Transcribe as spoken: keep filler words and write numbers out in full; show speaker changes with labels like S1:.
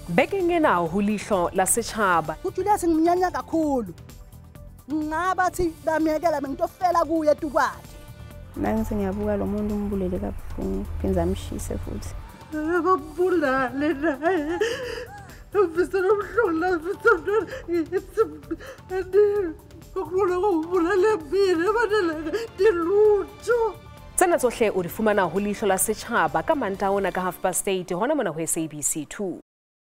S1: Bekingena ho Leihlo la Sechaba.
S2: uJulius ngimnyanya kakhulu. Ngabathi bamiyekela bengitofela kuye tukwakhe.
S3: Nangithi ngiyabuka lo muntu umbulele kabuhlungu phinza amshise futhi.
S2: Babulale naye. Mfisa nomhlola mfisa Kukhona kubulale mina badala dilutho.
S1: Tsena tsohle o di fumana ho Leihlo la Sechaba ka Mantaona ka half past eight hona mona ho S A B C two.